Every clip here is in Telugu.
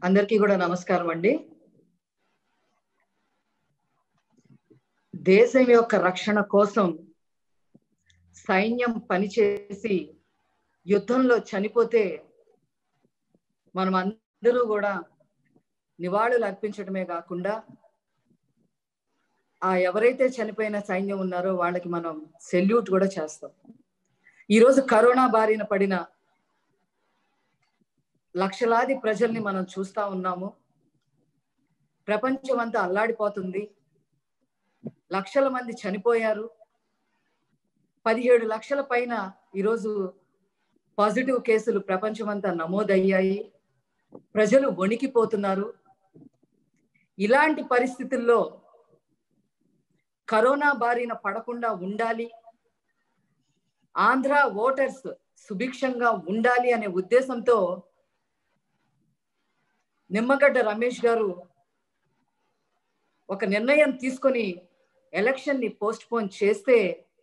అందరికీ కూడా నమస్కారం అండి. దేశం యొక్క రక్షణ కోసం సైన్యం పనిచేసి యుద్ధంలో చనిపోతే మనం అందరూ కూడా నివాళులు అర్పించడమే కాకుండా ఆ ఎవరైతే చనిపోయిన సైన్యం ఉన్నారో వాళ్ళకి మనం సెల్యూట్ కూడా చేస్తాం. ఈరోజు కరోనా బారిన పడిన లక్షలాది ప్రజల్ని మనం చూస్తా ఉన్నాము. ప్రపంచం అంతా అల్లాడిపోతుంది. లక్షల మంది చనిపోయారు. 17 లక్షల పైన ఈరోజు పాజిటివ్ కేసులు ప్రపంచమంతా నమోదయ్యాయి. ప్రజలు వణికిపోతున్నారు. ఇలాంటి పరిస్థితుల్లో కరోనా బారిన పడకుండా ఉండాలి, ఆంధ్ర ఓటర్స్ సుభిక్షంగా ఉండాలి అనే ఉద్దేశంతో నిమ్మగడ్డ రమేష్ గారు ఒక నిర్ణయం తీసుకొని ఎలక్షన్ ని పోస్ట్ పోన్ చేస్తే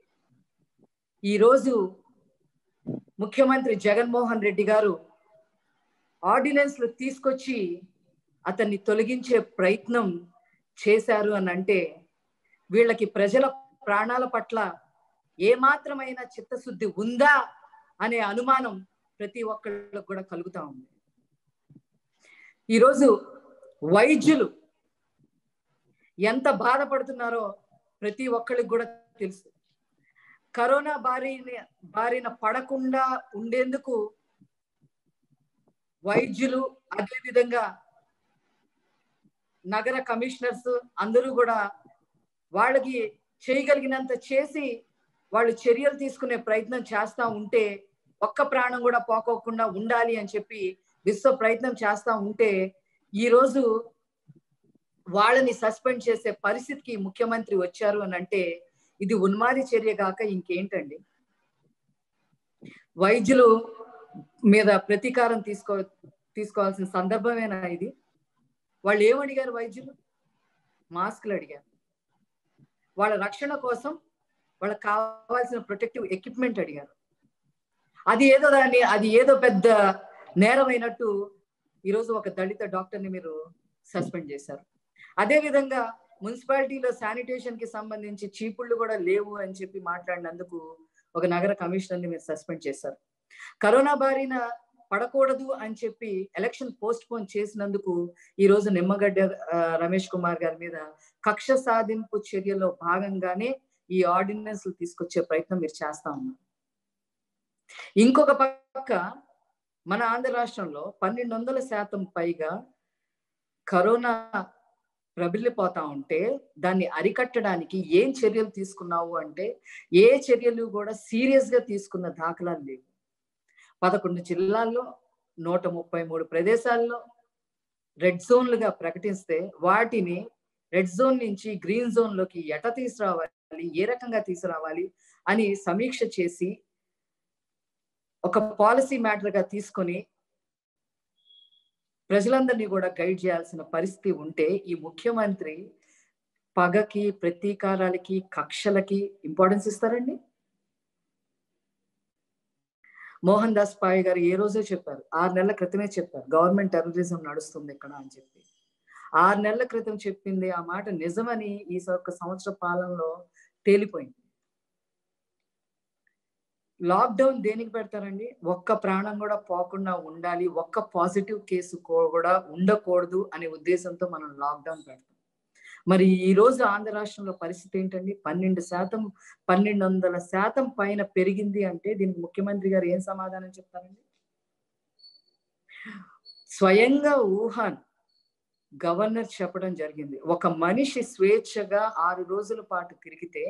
ఈరోజు ముఖ్యమంత్రి జగన్ మోహన్ రెడ్డి గారు ఆర్డినెన్స్లు తీసుకొచ్చి అతన్ని తొలగించే ప్రయత్నం చేశారు అని అంటే వీళ్ళకి ప్రజల ప్రాణాల పట్ల ఏమాత్రమైన చిత్తశుద్ధి ఉందా అనే అనుమానం ప్రతి ఒక్కళ్ళకు కూడా కలుగుతా ఉంది. ఈరోజు వైద్యులు ఎంత బాధపడుతున్నారో ప్రతి ఒక్కరికి కూడా తెలుసు. కరోనా బారిన పడకుండా ఉండేందుకు వైద్యులు, అదే విధంగా నగర కమిషనర్స్ అందరూ కూడా వాళ్ళకి చేయగలిగినంత చేసి వాళ్ళు చర్యలు తీసుకునే ప్రయత్నం చేస్తా ఉంటే, ఒక్క ప్రాణం కూడా పోకోకుండా ఉండాలి అని చెప్పి విశ్వ ప్రయత్నం చేస్తా ఉంటే ఈరోజు వాళ్ళని సస్పెండ్ చేసే పరిస్థితికి ముఖ్యమంత్రి వచ్చారు అని అంటే ఇది ఉన్మాది చర్య కాక ఇంకేంటండి? వైద్యులు మీద ప్రతీకారం తీసుకోవాల్సిన సందర్భమేనా ఇది? వాళ్ళు ఏమడిగారు? వైద్యులు మాస్కులు అడిగారు. వాళ్ళ రక్షణ కోసం వాళ్ళకి కావాల్సిన ప్రొటెక్టివ్ ఎక్విప్మెంట్ అడిగారు. అది ఏదో పెద్ద నేరమైనట్టు ఈరోజు ఒక దళిత డాక్టర్ని మీరు సస్పెండ్ చేశారు. అదే విధంగా మున్సిపాలిటీలో శానిటేషన్ కి సంబంధించి చీపుళ్ళు కూడా లేవు అని చెప్పి మాట్లాడినందుకు ఒక నగర కమిషనర్ని మీరు సస్పెండ్ చేశారు. కరోనా బారిన పడకూడదు అని చెప్పి ఎలక్షన్ పోస్ట్ పోన్ చేసినందుకు ఈ రోజు నిమ్మగడ్డ రమేష్ కుమార్ గారి మీద కక్ష సాధింపు చర్యలో భాగంగానే ఈ ఆర్డినెన్స్ తీసుకొచ్చే ప్రయత్నం మీరు చేస్తా ఉన్నారు. ఇంకొక పక్క మన ఆంధ్ర రాష్ట్రంలో 1200% పైగా కరోనా ప్రబలిపోతా ఉంటే దాన్ని అరికట్టడానికి ఏం చర్యలు తీసుకున్నావు అంటే ఏ చర్యలు కూడా సీరియస్ గా తీసుకున్న దాఖలాలు లేవు. 11 జిల్లాల్లో 133 ప్రదేశాల్లో రెడ్ జోన్లుగా ప్రకటిస్తే వాటిని రెడ్ జోన్ నుంచి గ్రీన్ జోన్ లోకి ఎట తీసుకురావాలి, ఏ రకంగా తీసుకురావాలి అని సమీక్ష చేసి ఒక పాలసీ మ్యాటర్ గా తీసుకొని ప్రజలందరినీ కూడా గైడ్ చేయాల్సిన పరిస్థితి ఉంటే ఈ ముఖ్యమంత్రి పగకి, ప్రతీకారాలకి, కక్షలకి ఇంపార్టెన్స్ ఇస్తారండి? మోహన్ దాస్ పాయ్ గారు ఏ రోజో చెప్పారు, 6 నెలల క్రితమే చెప్పారు, గవర్నమెంట్ టెర్రరిజం నడుస్తుంది ఇక్కడ అని చెప్పి. 6 నెలల క్రితం చెప్పింది ఆ మాట నిజమని ఈ సంవత్సర పాలనలో తేలిపోయింది. లాక్డౌన్ దేనికి పెడతారండి? ఒక్క ప్రాణం కూడా పోకుండా ఉండాలి, ఒక్క పాజిటివ్ కేసు కూడా ఉండకూడదు అనే ఉద్దేశంతో మనం లాక్డౌన్ పెడతాం. మరి ఈ రోజు ఆంధ్ర రాష్ట్రంలో పరిస్థితి ఏంటండి? 1200% పైన పెరిగింది అంటే దీనికి ముఖ్యమంత్రి గారు ఏం సమాధానం చెప్తారండి? స్వయంగా వుహాన్ గవర్నర్ చెప్పడం జరిగింది, ఒక మనిషి స్వేచ్ఛగా 6 రోజుల పాటు తిరిగితే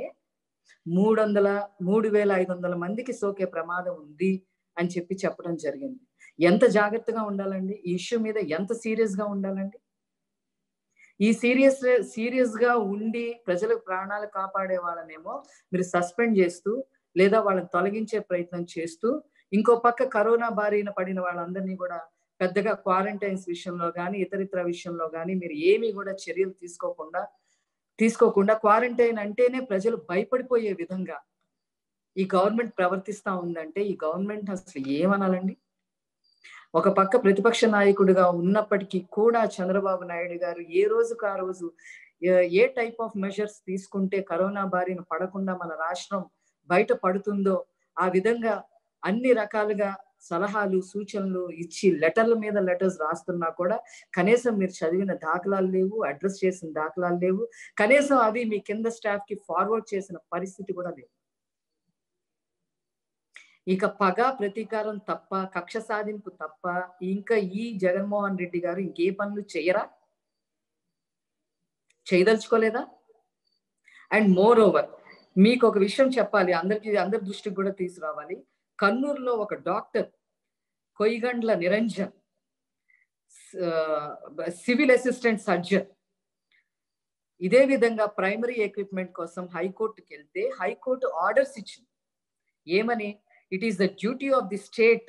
3,500 మందికి సోకే ప్రమాదం ఉంది అని చెప్పి చెప్పడం జరిగింది. ఎంత జాగ్రత్తగా ఉండాలండి? ఈ ఇష్యూ మీద ఎంత సీరియస్ గా ఉండాలండి? ఈ సీరియస్ గా ఉండి ప్రజలకు ప్రాణాలు కాపాడే వాళ్ళనేమో మీరు సస్పెండ్ చేస్తూ లేదా వాళ్ళని తొలగించే ప్రయత్నం చేస్తూ, ఇంకో పక్క కరోనా బారిన పడిన వాళ్ళందరినీ కూడా పెద్దగా క్వారంటైన్స్ విషయంలో కానీ ఇతరితర విషయంలో కానీ మీరు ఏమీ కూడా చర్యలు తీసుకోకుండా క్వారంటైన్ అంటేనే ప్రజలు భయపడిపోయే విధంగా ఈ గవర్నమెంట్ ప్రవర్తిస్తా ఉందంటే ఈ గవర్నమెంట్ అసలు ఏమనాలండి? ఒక పక్క ప్రతిపక్ష నాయకుడిగా ఉన్నప్పటికీ కూడా చంద్రబాబు నాయుడు గారు ఏ రోజుకు ఆ రోజు ఏ టైప్ ఆఫ్ మెజర్స్ తీసుకుంటే కరోనా బారిన పడకుండా మన రాష్ట్రం బయట పడుతుందో ఆ విధంగా అన్ని రకాలుగా సలహాలు సూచనలు ఇచ్చి లెటర్ల మీద లెటర్స్ రాస్తున్నా కూడా కనీసం మీరు చదివిన దాఖలాలు లేవు, అడ్రస్ చేసిన దాఖలాలు లేవు, కనీసం అవి మీ కింద స్టాఫ్ కి ఫార్వర్డ్ చేసిన పరిస్థితి కూడా లేదు. ఇక పగ ప్రతీకారం తప్ప, కక్ష సాధింపు తప్ప ఇంకా ఈ జగన్మోహన్ రెడ్డి గారు ఇంకే పనులు చేయరా? చేయదలుచుకోలేదా? అండ్ మోర్ ఓవర్ మీకు ఒక విషయం చెప్పాలి, అందరి దృష్టికి కూడా తీసుకురావాలి. కన్నూరులో ఒక doctor Koyyagandla Niranjan, civil assistant surgeon, ఇదే విధంగా ప్రైమరీ ఎక్విప్మెంట్ కోసం హైకోర్టుకి వెళ్తే హైకోర్టు ఆర్డర్స్ ఇచ్చింది. ఏమని? It is the duty of the state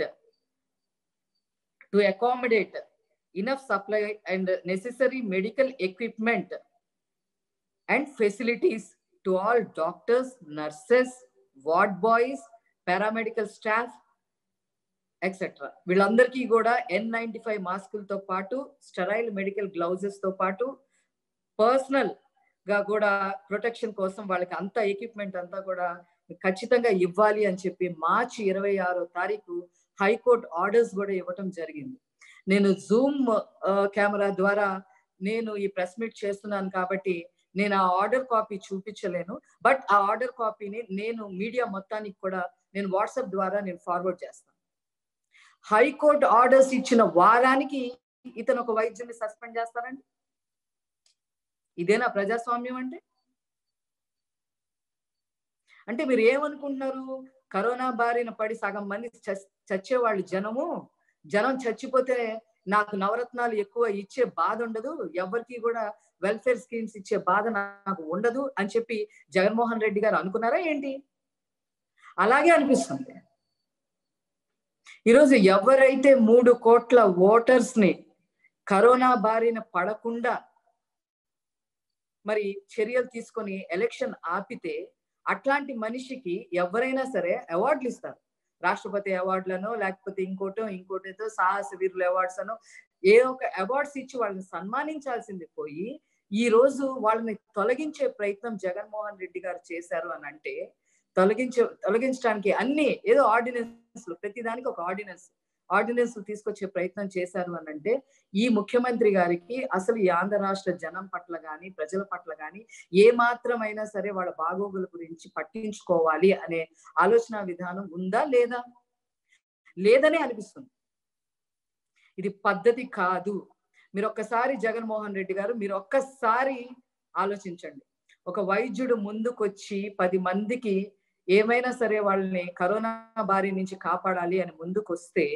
to accommodate enough supply and necessary medical equipment and facilities to all doctors, nurses, ward boys, paramedical staff, etc. వీళ్ళందరికీ కూడా N95 మాస్కులతో పాటు స్టెరైల్ మెడికల్ గ్లౌజెస్ తో పాటు పర్సనల్ గా కూడా ప్రొటెక్షన్ కోసం వాళ్ళకి అంత ఎక్విప్మెంట్ అంతా కూడా ఖచ్చితంగా ఇవ్వాలి అని చెప్పి మార్చి 26వ తారీఖు హైకోర్టు ఆర్డర్స్ కూడా ఇవ్వటం జరిగింది. నేను జూమ్ కెమెరా ద్వారా నేను ఈ ప్రెస్ మీట్ చేస్తున్నాను కాబట్టి నేను ఆ ఆర్డర్ కాపీ చూపించలేను. బట్ ఆ ఆర్డర్ కాపీని నేను మీడియా మొత్తానికి కూడా నేను వాట్సాప్ ద్వారా నేను ఫార్వర్డ్ చేస్తాను. హైకోర్టు ఆర్డర్స్ ఇచ్చిన వారానికి ఇతను ఒక వైద్యుని సస్పెండ్ చేస్తారండి? ఇదేనా ప్రజాస్వామ్యం అంటే? అంటే మీరు ఏమనుకుంటున్నారు? కరోనా బారిన పడి సగం మంది చచ్చేవాళ్ళు జనం చచ్చిపోతే నాకు నవరత్నాలు ఎక్కువ ఇచ్చే బాధ ఉండదు, ఎవరికి కూడా వెల్ఫేర్ స్కీమ్స్ ఇచ్చే బాధ నాకు ఉండదు అని చెప్పి జగన్మోహన్ రెడ్డి గారు అనుకున్నారా ఏంటి? అలాగే అనిపిస్తుంది. ఈరోజు ఎవరైతే 3 కోట్ల ఓటర్స్ ని కరోనా బారిన పడకుండా మరి చర్యలు తీసుకొని ఎలక్షన్ ఆపితే అట్లాంటి మనిషికి ఎవరైనా సరే అవార్డులు ఇస్తారు. రాష్ట్రపతి అవార్డులను లేకపోతే ఇంకోటితో సాహస వీరుల అవార్డ్స్ అను ఏ ఒక అవార్డ్స్ ఇచ్చి వాళ్ళని సన్మానించాల్సింది పోయి ఈ రోజు వాళ్ళని తొలగించే ప్రయత్నం జగన్మోహన్ రెడ్డి గారు చేశారు అని అంటే తొలగించడానికి అన్ని ఏదో ఆర్డినెన్స్, ప్రతిదానికి ఒక ఆర్డినెన్స్ తీసుకొచ్చే ప్రయత్నం చేశారు అని అంటే ఈ ముఖ్యమంత్రి గారికి అసలు ఈ ఆంధ్ర రాష్ట్ర జనం పట్ల గాని ప్రజల పట్ల గాని ఏ మాత్రమైనా సరే వాళ్ళ బాగోగుల గురించి పట్టించుకోవాలి అనే ఆలోచన విధానం ఉందా లేదా? లేదనే అనిపిస్తుంది. ఇది పద్ధతి కాదు. మీరు ఒక్కసారి జగన్మోహన్ రెడ్డి గారు మీరు ఒక్కసారి ఆలోచించండి. ఒక వైద్యుడు ముందుకొచ్చి 10 మందికి ఏమైనా సరే వాళ్ళని కరోనా బారి నుంచి కాపాడాలి అని ముందుకొస్తే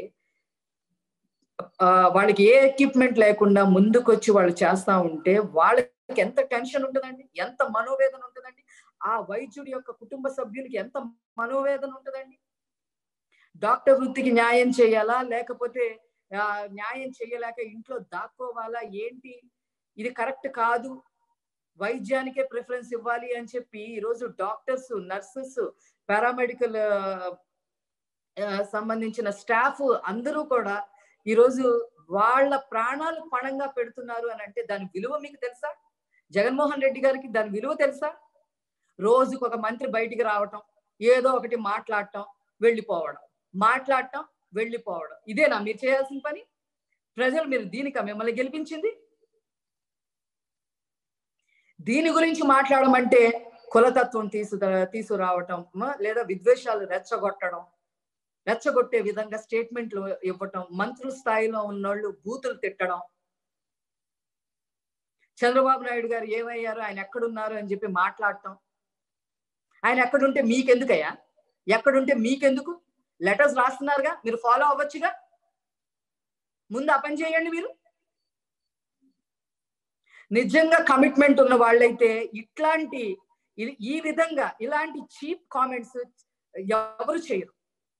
వాళ్ళకి ఏ ఎక్విప్మెంట్ లేకుండా ముందుకొచ్చి వాళ్ళు చేస్తా ఉంటే వాళ్ళకి ఎంత టెన్షన్ ఉంటుందండి, ఎంత మనోవేదన ఉంటుందండి, ఆ వైద్యుడి యొక్క కుటుంబ సభ్యులకి ఎంత మనోవేదన ఉంటుందండి. డాక్టర్ వృత్తికి న్యాయం చేయాలా లేకపోతే న్యాయం చేయలేక ఇంట్లో దాక్కోవాలా ఏంటి? ఇది కరెక్ట్ కాదు, వైద్యానికే ప్రిఫరెన్స్ ఇవ్వాలి అని చెప్పి ఈరోజు డాక్టర్స్, నర్సెస్, పారామెడికల్ సంబంధించిన స్టాఫ్ అందరూ కూడా ఈరోజు వాళ్ళ ప్రాణాలు పణంగా పెడుతున్నారు అని అంటే దాని విలువ మీకు తెలుసా? జగన్మోహన్ రెడ్డి గారికి దాని విలువ తెలుసా? రోజుకు ఒక మంత్రి బయటికి రావటం, ఏదో ఒకటి మాట్లాడటం, వెళ్ళిపోవడం, ఇదేనా మీరు చేయాల్సిన పని? ప్రజలు మీరు దీనికా మిమ్మల్ని గెలిపించింది? దీని గురించి మాట్లాడమంటే కులతత్వం తీసుకురావటం లేదా విద్వేషాలు రెచ్చగొట్టే విధంగా స్టేట్మెంట్లు ఇవ్వటం, మంత్రుల స్థాయిలో ఉన్నోళ్ళు బూతులు తిట్టడం, చంద్రబాబు నాయుడు గారు ఏమయ్యారు, ఆయన ఎక్కడున్నారు అని చెప్పి మాట్లాడటం. ఆయన ఎక్కడుంటే మీకెందుకయ్యా? ఎక్కడుంటే మీకెందుకు? లెటర్స్ రాస్తున్నారుగా, మీరు ఫాలో అవ్వచ్చుగా. ముందు ఆ పని చేయండి. మీరు నిజంగా కమిట్మెంట్ ఉన్న వాళ్ళైతే ఈ విధంగా ఇలాంటి చీప్ కామెంట్స్ ఎవరు చేయరు.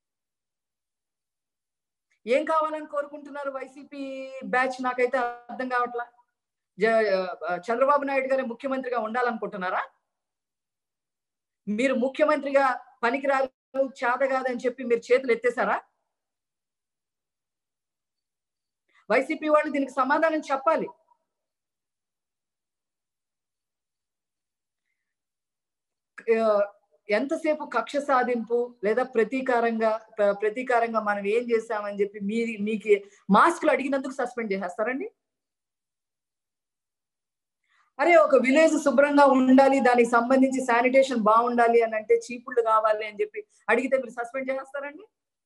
ఏం కావాలని కోరుకుంటున్నారు వైసీపీ బ్యాచ్? నాకైతే అర్థం కావట్లా. చంద్రబాబు నాయుడు గారే ముఖ్యమంత్రిగా ఉండాలనుకుంటున్నారా? మీరు ముఖ్యమంత్రిగా పనికిరాదు, చేత కాదని చెప్పి మీరు చేతులు ఎత్తేసారా? వైసీపీ వాళ్ళు దీనికి సమాధానం చెప్పాలి. ఎంతసేపు కక్ష సాధింపు లేదా ప్రతీకారంగా మనం ఏం చేశామని చెప్పి మీకు మాస్కులు అడిగినందుకు సస్పెండ్ చేసేస్తారండి? అరే ఒక విలేజ్ శుభ్రంగా ఉండాలి, దానికి సంబంధించి శానిటేషన్ బాగుండాలి అని అంటే చీపుళ్ళు కావాలి అని చెప్పి అడిగితే మీరు సస్పెండ్ చేస్తారండి?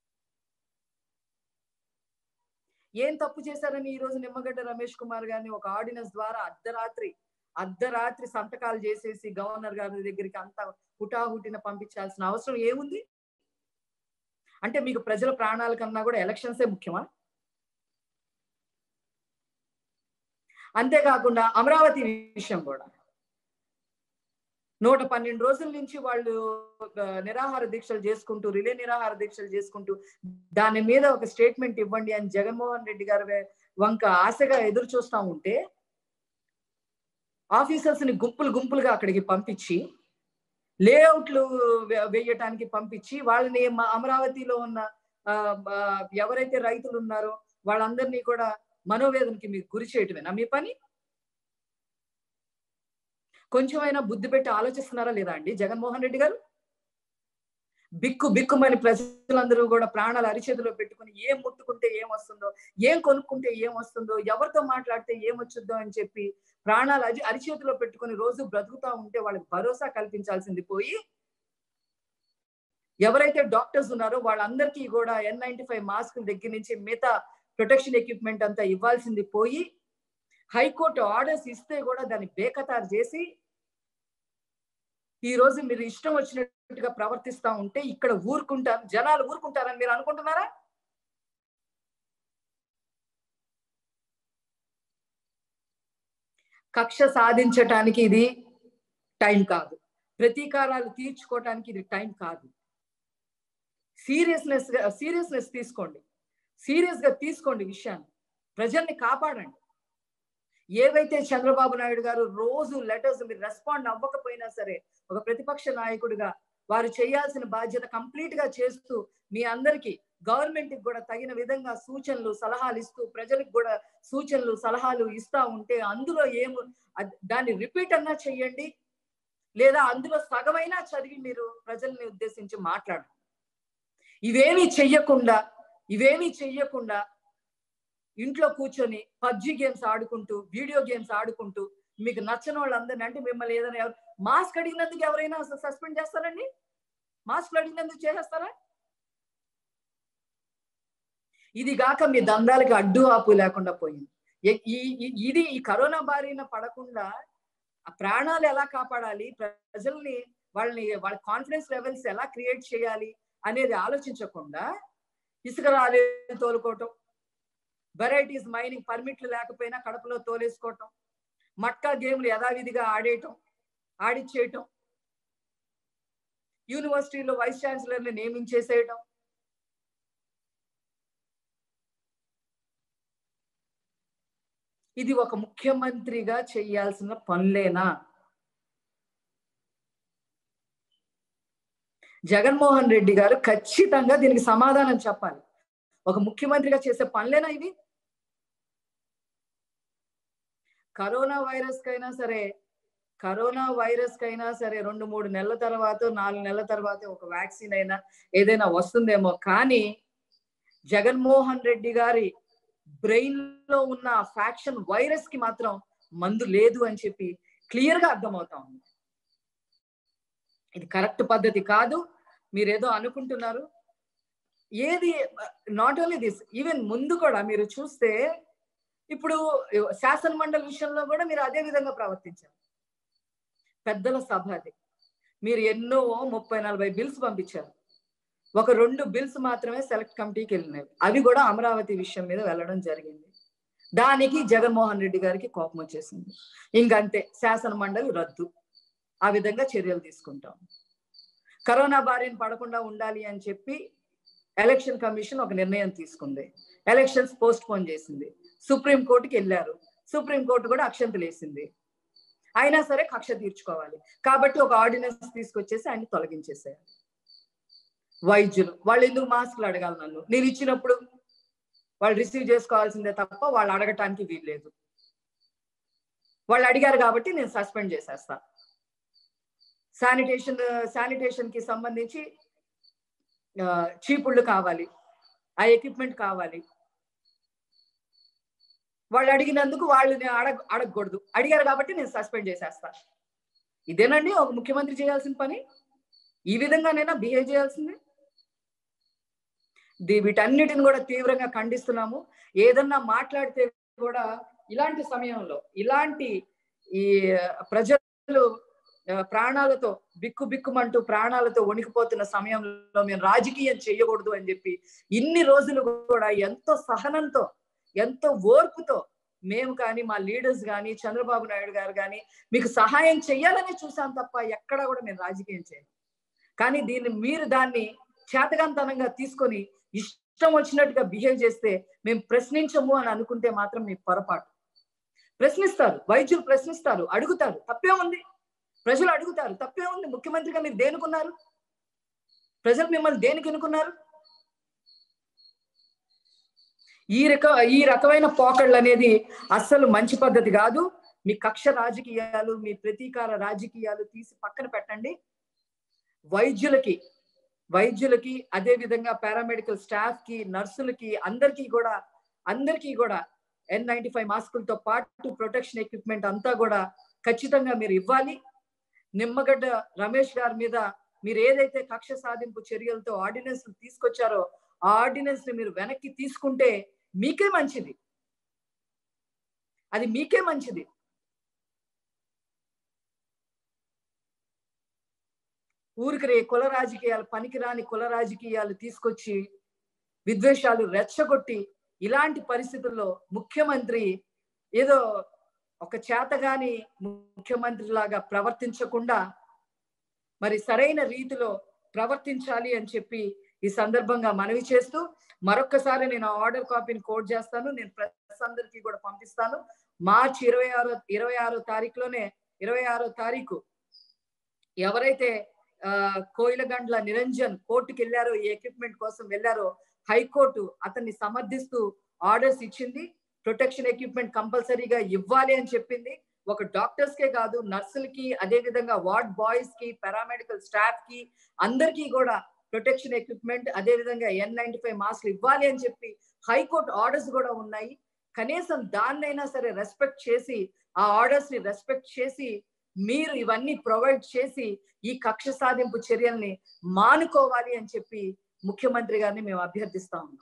ఏం తప్పు చేశారని ఈ రోజు నిమ్మగడ్డ రమేష్ కుమార్ గారిని ఒక ఆర్డినెన్స్ ద్వారా అర్ధరాత్రి సంతకాలు చేసేసి గవర్నర్ గారి దగ్గరికి అంతా హుటాహుటిన పంపించాల్సిన అవసరం ఏముంది? అంటే మీకు ప్రజల ప్రాణాల కన్నా కూడా ఎలక్షన్సే ముఖ్యమా? అంతేకాకుండా అమరావతి విషయం కూడా 112 రోజుల నుంచి వాళ్ళు నిరాహార దీక్షలు చేసుకుంటూ రిలే నిరాహార దీక్షలు చేసుకుంటూ దాని మీద ఒక స్టేట్మెంట్ ఇవ్వండి అని జగన్మోహన్ రెడ్డి గారి వంక ఆశగా ఎదురు చూస్తా ఉంటే ఆఫీసర్స్ ని గుంపులుగా అక్కడికి పంపించి లేఅవుట్లు వేయటానికి పంపించి వాళ్ళని అమరావతిలో ఉన్న ఎవరైతే రైతులు ఉన్నారో వాళ్ళందరినీ కూడా మనోవేదనకి మీకు గురి చేయటమేనా మీ పని? కొంచెమైనా బుద్ధి పెట్టి ఆలోచిస్తున్నారా లేదా అండి జగన్మోహన్ రెడ్డి గారు? బిక్కుమని ప్రజలందరూ కూడా ప్రాణాలు అరిచేతిలో పెట్టుకుని ఏం ముట్టుకుంటే ఏం వస్తుందో, ఏం కొనుక్కుంటే ఏం వస్తుందో, ఎవరితో మాట్లాడితే ఏమొచ్చుద్దో అని చెప్పి ప్రాణాలు అరిచేతిలో పెట్టుకుని రోజు బ్రతుకుతా ఉంటే వాళ్ళకి భరోసా కల్పించాల్సింది పోయి ఎవరైతే డాక్టర్స్ ఉన్నారో వాళ్ళందరికీ కూడా N95 మాస్కుల దగ్గర నుంచి మిగతా ప్రొటెక్షన్ ఎక్విప్మెంట్ అంతా ఇవ్వాల్సింది పోయి హైకోర్టు ఆర్డర్స్ ఇస్తే కూడా దాన్ని బేఖతారు చేసి ఈ రోజు మీరు ఇష్టం వచ్చినట్టుగా ప్రవర్తిస్తా ఉంటే ఇక్కడ జనాలు ఊరుకుంటారని మీరు అనుకుంటున్నారా? కక్ష సాధించటానికి ఇది టైం కాదు, ప్రతీకారాలు తీర్చుకోవటానికి ఇది టైం కాదు. సీరియస్నెస్ తీసుకోండి, సీరియస్ గా తీసుకోండి విషయాన్ని, ప్రజల్ని కాపాడండి. ఏవైతే చంద్రబాబు నాయుడు గారు రోజు లెటర్స్ మీరు రెస్పాండ్ అవ్వకపోయినా సరే ఒక ప్రతిపక్ష నాయకుడిగా వారు చేయాల్సిన బాధ్యత కంప్లీట్ గా చేస్తూ మీ అందరికీ గవర్నమెంట్ కి కూడా తగిన విధంగా సూచనలు సలహాలు ఇస్తూ ప్రజలకు కూడా సూచనలు సలహాలు ఇస్తా ఉంటే అందులో దాన్ని రిపీట్ అన్నా చెయ్యండి, లేదా అందులో సగమైనా చదివి మీరు ప్రజల్ని ఉద్దేశించి మాట్లాడండి. ఇవేమీ చెయ్యకుండా ఇంట్లో కూర్చొని పబ్జి గేమ్స్ ఆడుకుంటూ వీడియో గేమ్స్ ఆడుకుంటూ మీకు నచ్చని వాళ్ళందరినీ అంటే మిమ్మల్ని ఏదైనా మాస్క్ అడిగినందుకు ఎవరైనా సస్పెండ్ చేస్తారండి? మాస్క్ అడిగినందుకు చేసేస్తారా? ఇది గాక మీ దందాలకి అడ్డు ఆపు లేకుండా పోయింది. ఈ కరోనా బారిన పడకుండా ప్రాణాలు ఎలా కాపాడాలి, ప్రజల్ని వాళ్ళ కాన్ఫిడెన్స్ లెవెల్స్ ఎలా క్రియేట్ చేయాలి అనేది ఆలోచించకుండా ఇసుక రాలేదు తోలుకోవటం, వెరైటీస్ మైనింగ్ పర్మిట్లు లేకపోయినా కడపలో తోలేసుకోవటం, మట్కా గేమ్లు యథావిధిగా ఆడిచ్చేయటం, యూనివర్సిటీలో వైస్ ఛాన్సలర్ని నియమించేసేయటం, ఇది ఒక ముఖ్యమంత్రిగా చేయాల్సిన పనులేనా? జగన్మోహన్ రెడ్డి గారు ఖచ్చితంగా దీనికి సమాధానం చెప్పాలి. ఒక ముఖ్యమంత్రిగా చేసే పనులేనా ఇవి? కరోనా వైరస్ కైనా సరే 2-3 నెలల తర్వాత 4 నెలల తర్వాత ఒక వ్యాక్సిన్ అయినా ఏదైనా వస్తుందేమో, కానీ జగన్మోహన్ రెడ్డి గారి బ్రెయిన్ లో ఉన్న ఫ్యాక్షన్ వైరస్ కి మాత్రం మందు లేదు అని చెప్పి క్లియర్ గా అర్థమవుతా ఉంది. ఇది కరెక్ట్ పద్ధతి కాదు. మీరేదో అనుకుంటున్నారు. ఏది నాట్ ఓన్లీ దిస్, ఈవెన్ ముందు కూడా మీరు చూస్తే ఇప్పుడు శాసన మండలి విషయంలో కూడా మీరు అదే విధంగా ప్రవర్తించారు. పెద్దల సభ అది, మీరు ఎన్నో 30-40 బిల్స్ పంపించారు. ఒక 2 బిల్స్ మాత్రమే సెలెక్ట్ కమిటీకి వెళ్ళినవి, అవి కూడా అమరావతి విషయం మీద వెళ్ళడం జరిగింది. దానికి జగన్మోహన్ రెడ్డి గారికి కోపం వచ్చేసింది. ఇంకంతే, శాసన మండలి రద్దు, ఆ విధంగా చర్యలు తీసుకుంటాం. కరోనా బారిన పడకుండా ఉండాలి అని చెప్పి ఎలక్షన్ కమిషన్ ఒక నిర్ణయం తీసుకుంది, ఎలక్షన్స్ పోస్ట్ పోన్ చేసింది. సుప్రీంకోర్టుకి వెళ్ళారు, సుప్రీంకోర్టు కూడా అక్షంతలు వేసింది. అయినా సరే కక్ష తీర్చుకోవాలి కాబట్టి ఒక ఆర్డినెన్స్ తీసుకొచ్చేసి ఆయన తొలగించేసేయాలి. వైద్యులు వాళ్ళు ఎందుకు మాస్కులు అడగాలి నన్ను? నేను ఇచ్చినప్పుడు వాళ్ళు రిసీవ్ చేసుకోవాల్సిందే తప్ప వాళ్ళు అడగటానికి వీల్లేదు. వాళ్ళు అడిగారు కాబట్టి నేను సస్పెండ్ చేసేస్తా. శానిటేషన్ కి సంబంధించి చీపుళ్ళు కావాలి, ఆ ఎక్విప్మెంట్ కావాలి. వాళ్ళు అడిగినందుకు వాళ్ళని అడగకూడదు. అడిగారు కాబట్టి నేను సస్పెండ్ చేసేస్తా. ఇదేనండి ఒక ముఖ్యమంత్రి చేయాల్సిన పని? ఈ విధంగానైనా బిహేవ్ చేయాల్సింది? వీటన్నిటిని కూడా తీవ్రంగా ఖండిస్తున్నాము. ఏదన్నా మాట్లాడితే కూడా ఇలాంటి సమయంలో, ఇలాంటి ఈ ప్రజలు ప్రాణాలతో బిక్కుబిక్కుమంటూ ప్రాణాలతో వణికిపోతున్న సమయంలో మేము రాజకీయం చేయకూడదు అని చెప్పి ఇన్ని రోజులు కూడా ఎంతో సహనంతో, ఎంతో ఓర్పుతో మేము కానీ, మా లీడర్స్ కానీ, చంద్రబాబు నాయుడు గారు కానీ మీకు సహాయం చెయ్యాలని చూసాం తప్ప ఎక్కడా కూడా మేము రాజకీయం చేయము. కానీ మీరు దాన్ని చేతగాంతనంగా తీసుకొని ఇష్టం వచ్చినట్టుగా బిహేవ్ చేస్తే మేము ప్రశ్నించము అని అనుకుంటే మాత్రం మీ పొరపాటు. ప్రశ్నిస్తారు, వైద్యులు ప్రశ్నిస్తారు, అడుగుతారు, తప్పే ఉంది. ప్రజలు అడుగుతారు, తప్పే ఉంది. ముఖ్యమంత్రిగా మీరు దేనికున్నారు? ప్రజలు మిమ్మల్ని దేనికి ఎన్నుకున్నారు? ఈ రకమైన పోకళ్ళు అనేది అస్సలు మంచి పద్ధతి కాదు. మీ కక్ష రాజకీయాలు, మీ ప్రతీకార రాజకీయాలు తీసి పక్కన పెట్టండి. వైద్యులకి అదే విధంగా పారామెడికల్ స్టాఫ్ కి, నర్సులకి, అందరికీ కూడా N95 మాస్కులతో పాటు ప్రొటెక్షన్ ఎక్విప్మెంట్ అంతా కూడా ఖచ్చితంగా మీరు ఇవ్వాలి. నిమ్మగడ్డ రమేష్ గారి మీద మీరు ఏదైతే కక్ష సాధింపు చర్యలతో ఆర్డినెన్స్ తీసుకొచ్చారో ఆ ఆర్డినెన్స్ ని మీరు వెనక్కి తీసుకుంటే మీకే మంచిది. అది మీకే మంచిది. ఊరికి కుల రాజకీయాలు, పనికిరాని కుల రాజకీయాలు తీసుకొచ్చి విద్వేషాలు రెచ్చగొట్టి ఇలాంటి పరిస్థితుల్లో ముఖ్యమంత్రి ఏదో ఒక చేతగాని ముఖ్యమంత్రి లాగా ప్రవర్తించకుండా మరి సరైన రీతిలో ప్రవర్తించాలి అని చెప్పి ఈ సందర్భంగా మనవి చేస్తూ మరొక్కసారి నేను ఆర్డర్ కాపీని కోడ్ చేస్తాను. నేను ప్రెస్ అందరికీ కూడా పంపిస్తాను. మార్చి 26వ తారీఖు ఎవరైతే కోయిలగండ్ల నిరంజన్ కోర్టుకి వెళ్ళారో, ఈ ఎక్విప్మెంట్ కోసం వెళ్ళారో, హైకోర్టు అతన్ని సమర్థిస్తూ ఆర్డర్స్ ఇచ్చింది. ప్రొటెక్షన్ ఎక్విప్మెంట్ కంపల్సరీగా ఇవ్వాలి అని చెప్పింది. ఒక డాక్టర్స్ కే కాదు, నర్సులకి, అదే విధంగా వార్డ్ బాయ్స్ కి, పారామెడికల్ స్టాఫ్ కి అందరికీ కూడా ప్రొటెక్షన్ ఎక్విప్మెంట్, అదే విధంగా N95 మాస్క్లు ఇవ్వాలి అని చెప్పి హైకోర్టు ఆర్డర్స్ కూడా ఉన్నాయి. కనీసం దాన్నైనా సరే రెస్పెక్ట్ చేసి, ఆ ఆర్డర్స్ ని రెస్పెక్ట్ చేసి మీరు ఇవన్నీ ప్రొవైడ్ చేసి ఈ కక్ష సాధింపు చర్యల్ని మానుకోవాలి అని చెప్పి ముఖ్యమంత్రి గారిని మేము అభ్యర్థిస్తా ఉన్నాం.